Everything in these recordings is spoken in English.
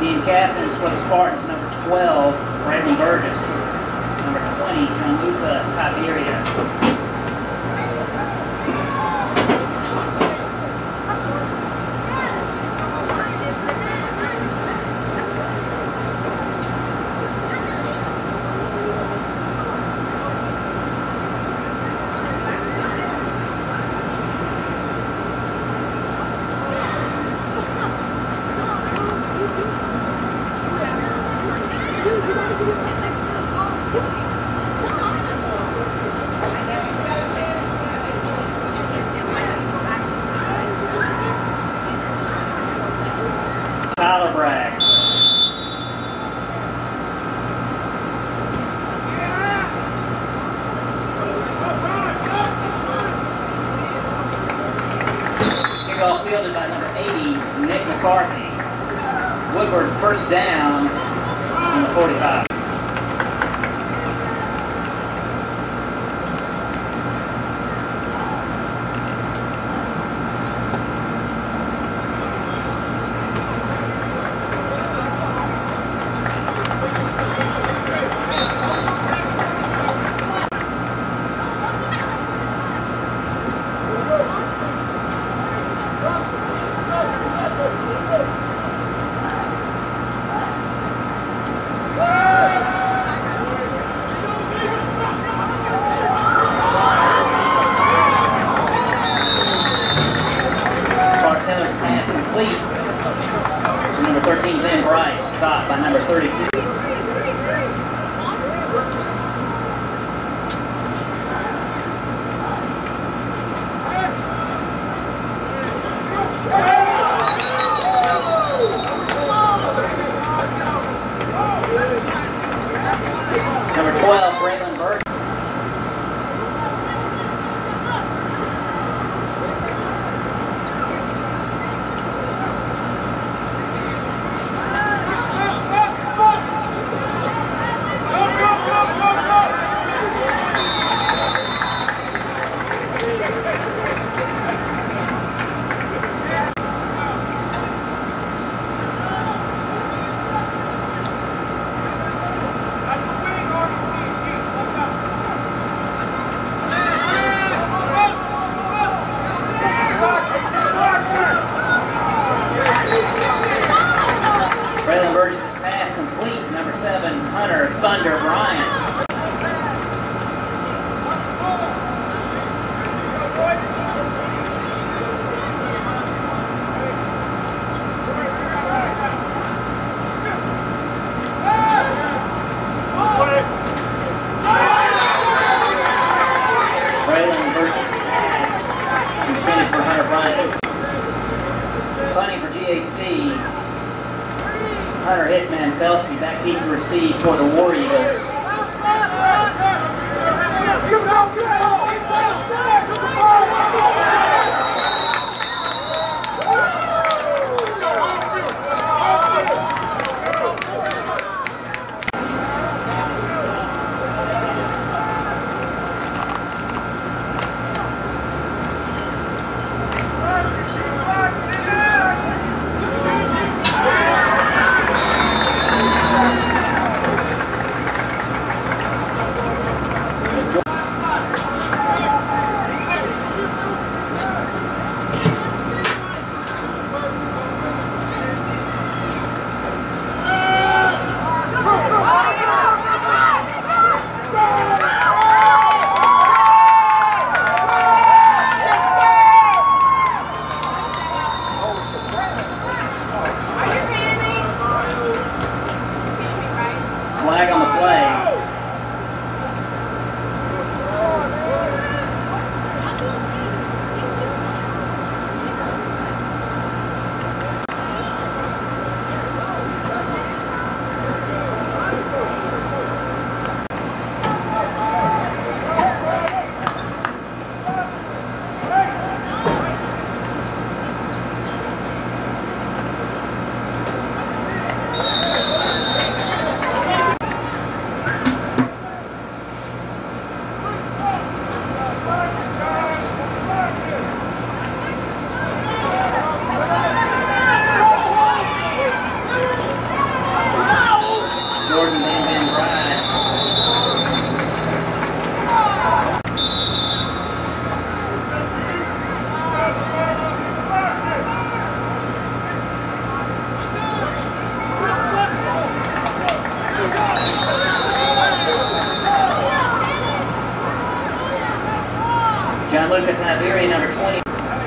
Team captains for the Spartans, number 12, Braylon Burgess. Number 20, Gianluca Tiberia. Tyler Bragg. Kickoff fielded by number 80, Nick McCarthy. Woodward first down on the 45. Number 13, Ben Bryce, stopped by number 32. Number 12, Braylon Burgess. Braylon Burgess' pass complete. Number 7, Hunter Thunder Bryant. Braylon Burgess' pass intended for Hunter Bryant. Punting for GAC. Hunter Hitman Felsky back deep to receive for the War Eagles. Tiberian, number 20.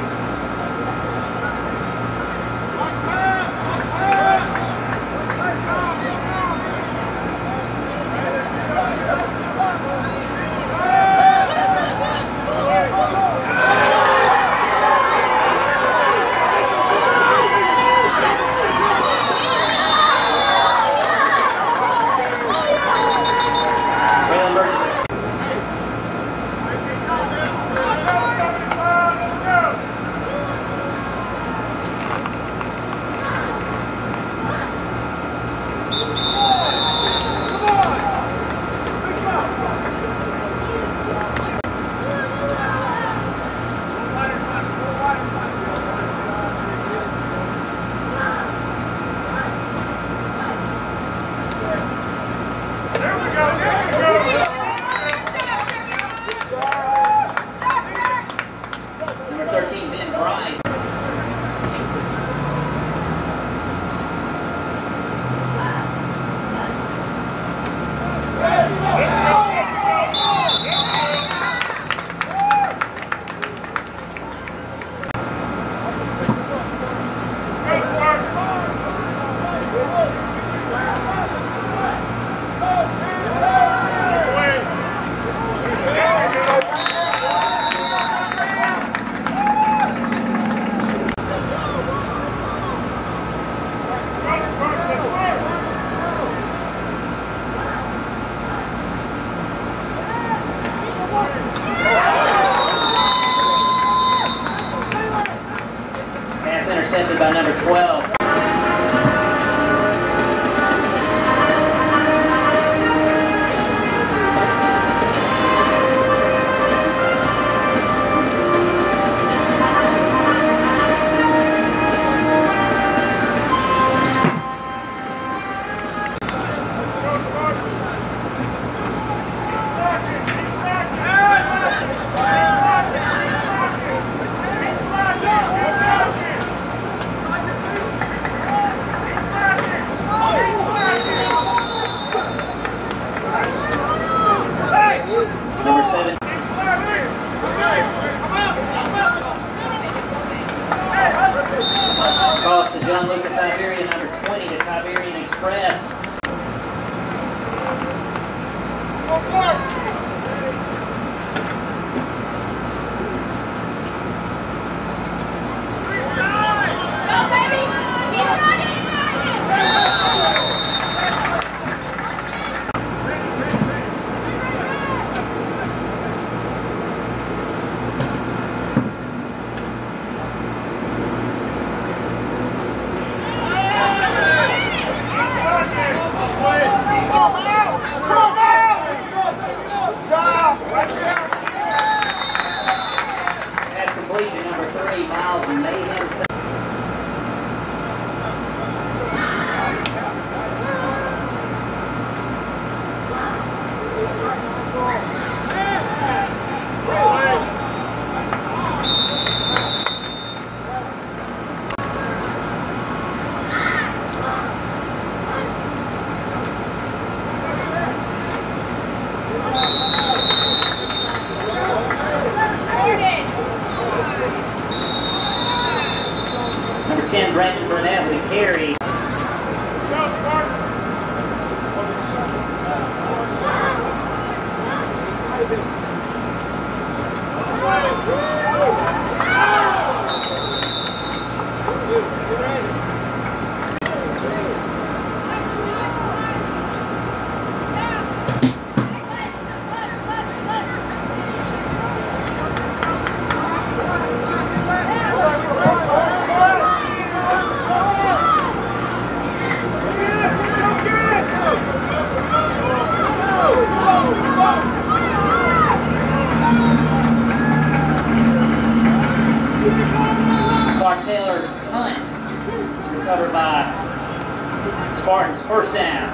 Intercepted by number 12. Cross to John Luca Tiberian, number 20 to Tiberian Express. Number 10, Brandon Burnett with a carry. Go, Spartans! Taylor's punt, recovered by Spartans, first down.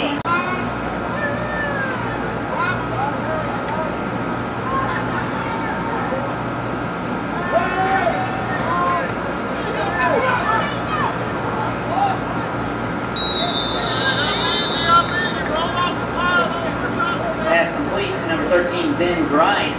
game. Pass complete to number 13, Ben Grice.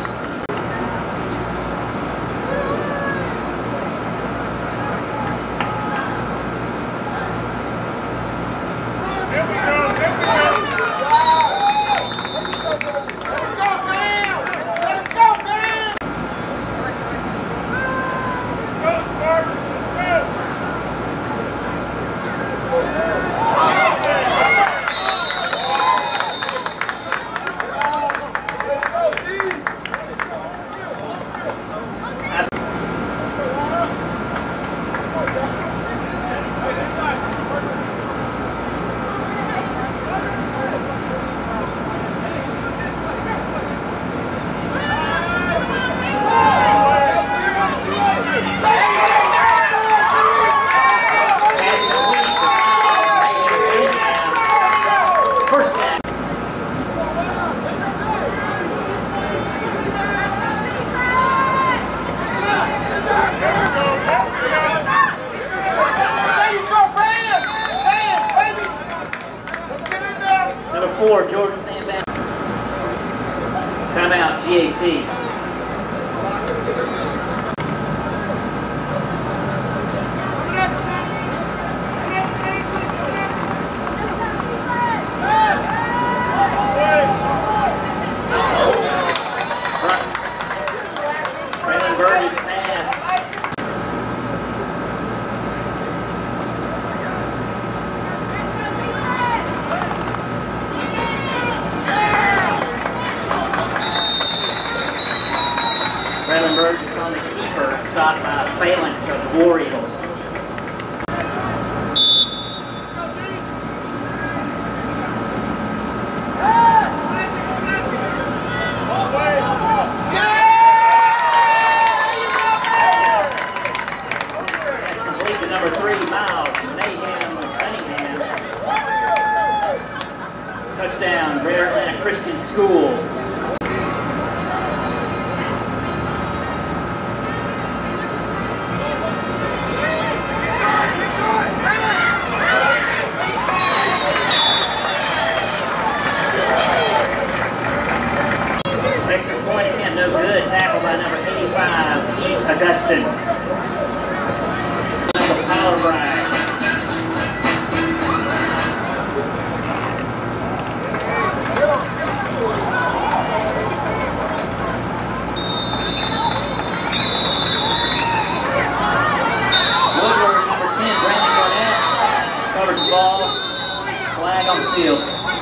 Number 4, Jordan Van Back. Timeout, GAC. Brandon Burgess pass. Brandon Burgess on the keeper, stopped by Phalanx of the War Eagles. Number 3, Miles Mayhem Cunningham. Touchdown, Greater Atlanta Christian School. Extra point attempt, no good. Tackle by number 85, Keith Augustin. Power ride. Woodward, number 10, Brandon Garnett, covers the ball. Flag on the field.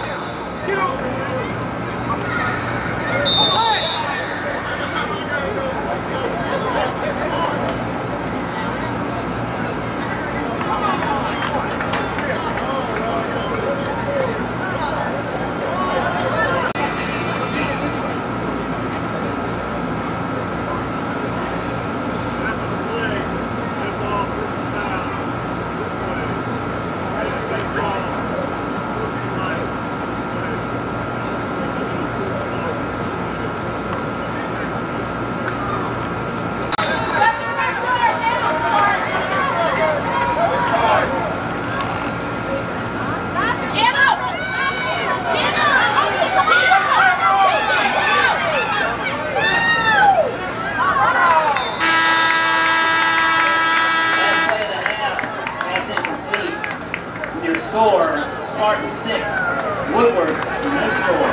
Score, Spartans 6, Woodward, no score.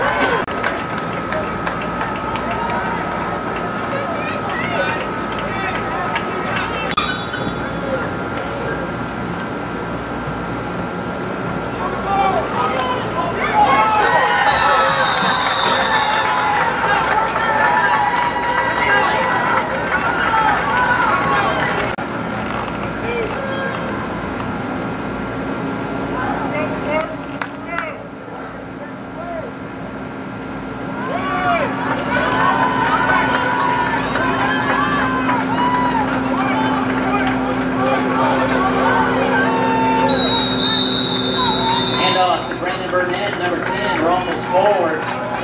forward.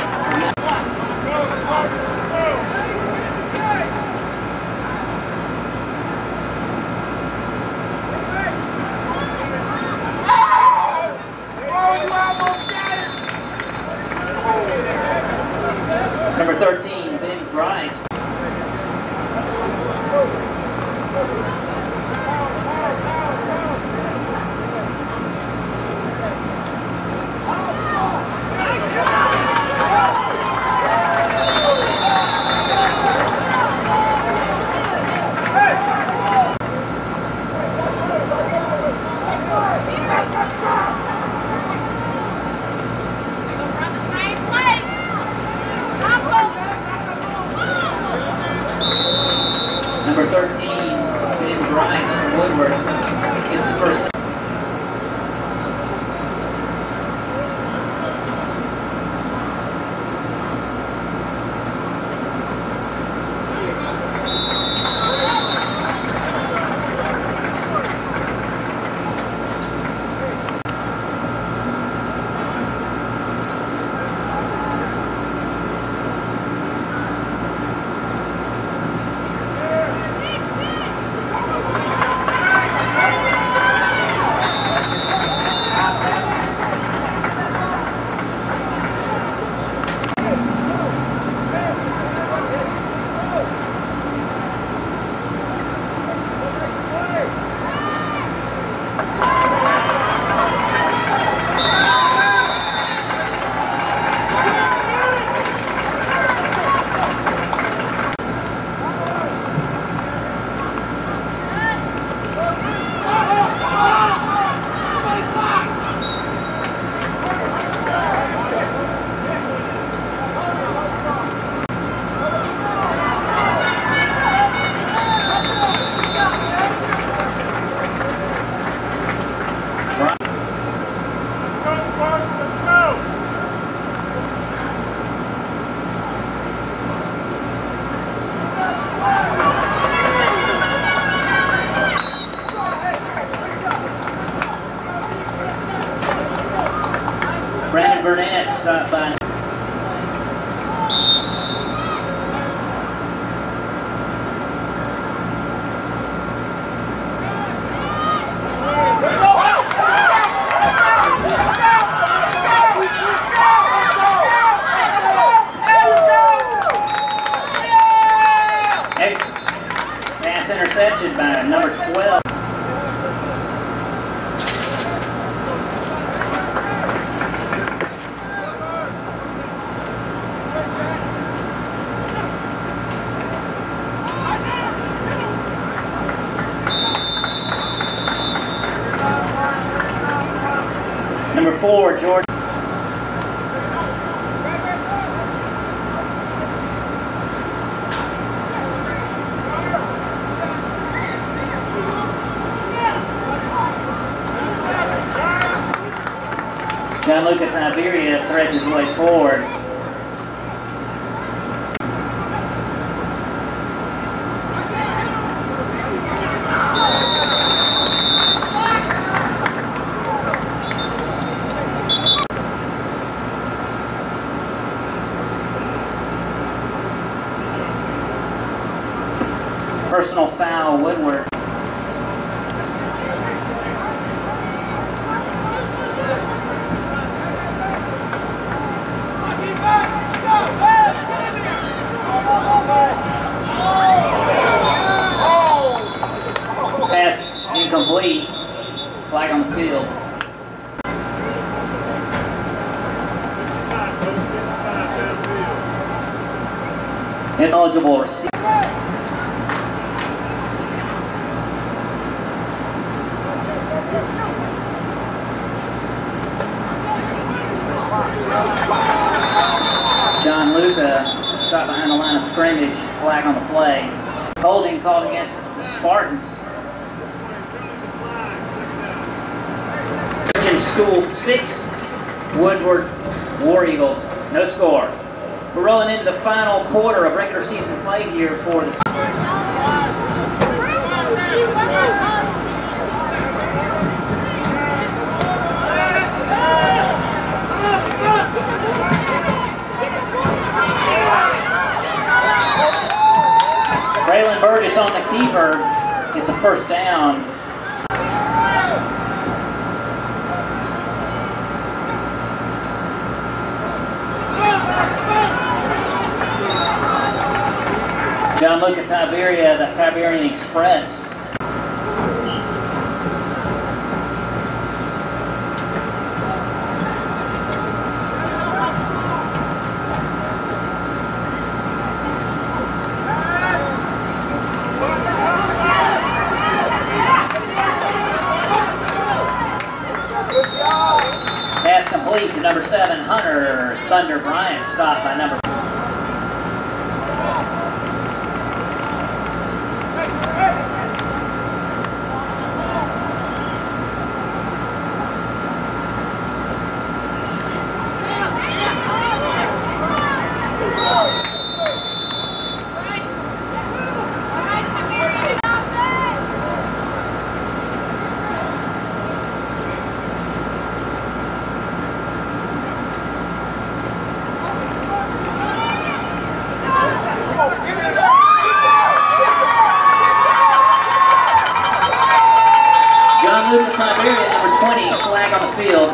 Number 13, Ben Grice. Number 13, Ben Grice from Woodward is the first. Brandon Burnett stopped by. Pass intercepted by number 12. Number 4, George. Gianluca Tiberia threads his way forward. Personal foul, Woodward. Pass incomplete. Flag on the field. Ineligible receiver. John Luca shot behind the line of scrimmage, flag on the play. Holding called against the Spartans. School 6, Woodward War Eagles. No score. We're rolling into the final quarter of regular season play here for the Burgess on the keeper. It's a first down. John Luca Tiberia, the Tiberian Express. Pass complete to number 7, Hunter Thunder Bryant, stopped by number. Lucas Siberia, number 20, flag on the field.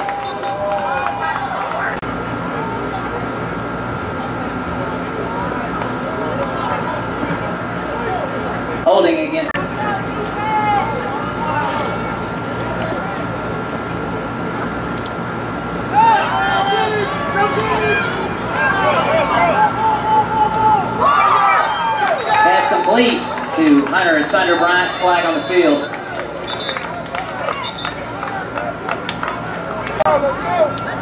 Holding against. Pass complete to Hunter and Thunder Bryant, flag on the field. Let's go!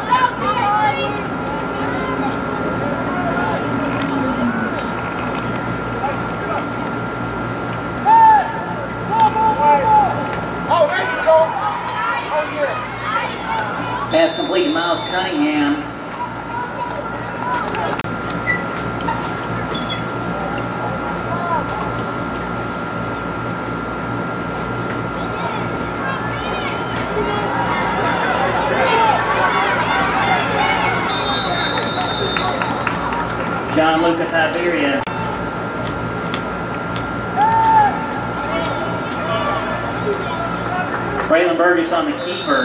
Oh, there you go! Oh, yeah. Pass complete to Miles Cunningham. John Luca Tiberia. Braylon Burgess on the keeper.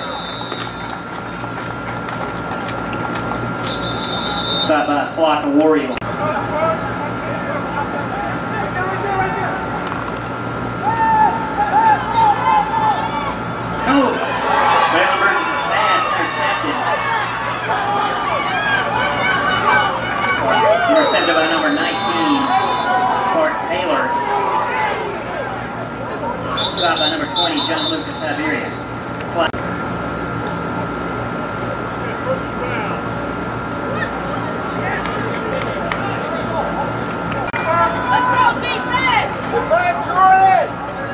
Stopped by a flock of war eagles. Oh! Braylon Burgess' pass intercepted. Intercepted by number 19, Bart Taylor. Stopped by number 20, John Luca Tiberia. Let's go, defense! Good back, Jordan!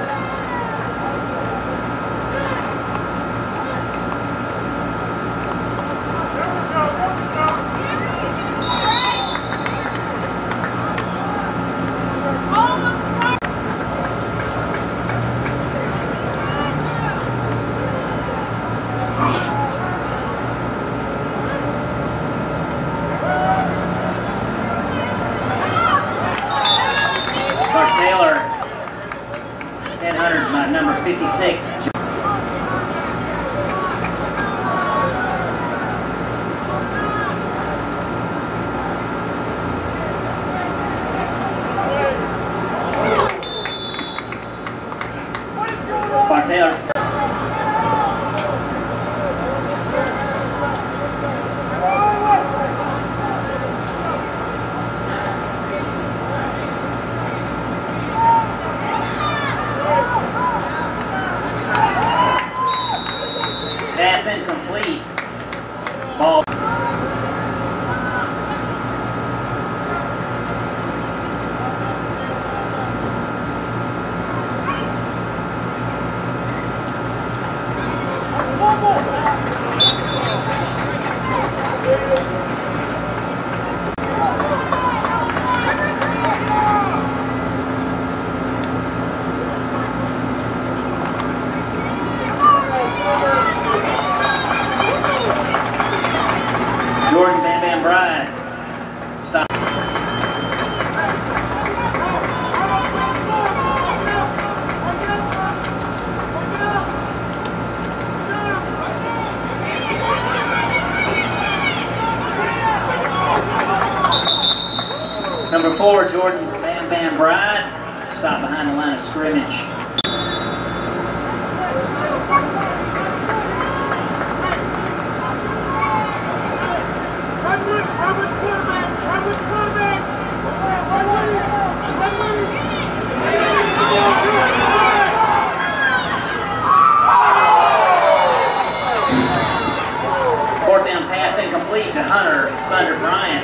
Taylor, headhunter by number 56. Bart Taylor. Pass incomplete. Ball. Jordan Bam Bam Bryant. Stop. Number 4, Jordan Bam Bam Bride, stopped behind the line of scrimmage. Fourth down pass incomplete to Hunter Thunder Bryant.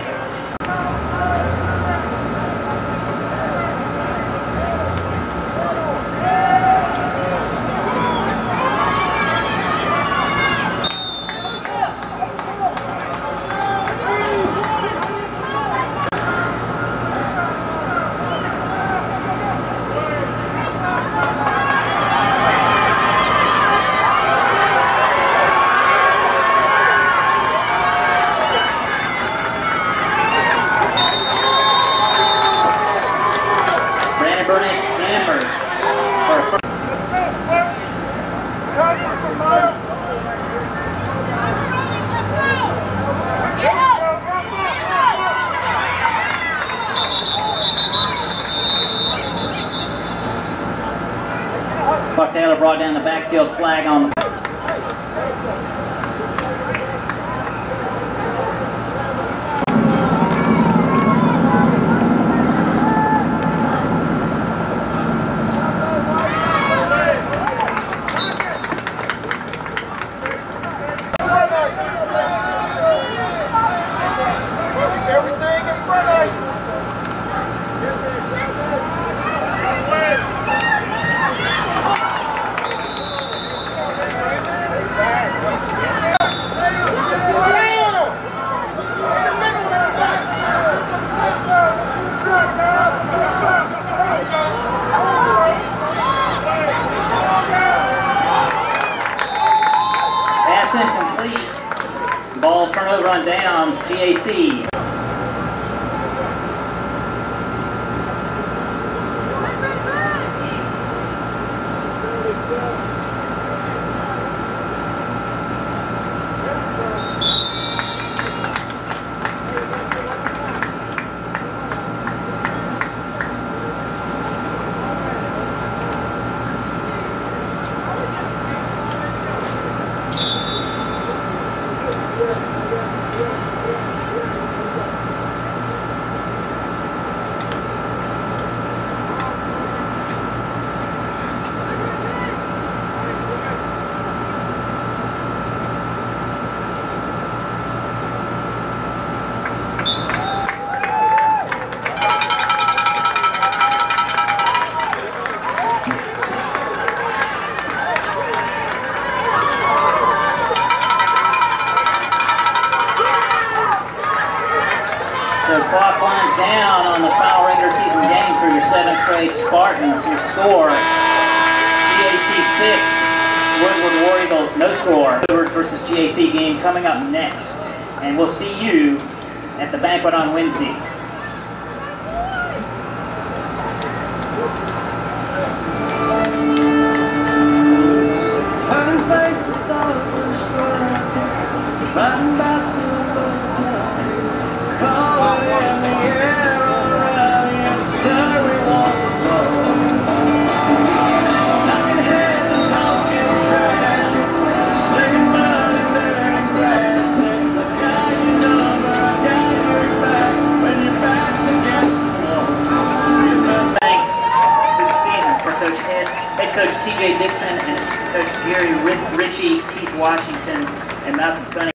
Buck Taylor brought down the backfield flag on the incomplete. Ball turnover on downs, GAC. So clock winds down on the final regular season game for your 7th grade Spartans. Your score, GAC 6, Woodward War Eagles, no score. Woodward versus GAC game coming up next. And we'll see you at the banquet on Wednesday. Turning faces, stars and stripes, riding back to call it in the air, alright, yes sir, we want the floor. Knocking heads and talking trash, it's slinging mud and dirty grass. It's I got your number, I got your back, when your back's against the wall. Thanks to the season for Head Coach TJ Dixon and Coach Gary Ritchie, Keith Washington, and Malcolm Cunningham.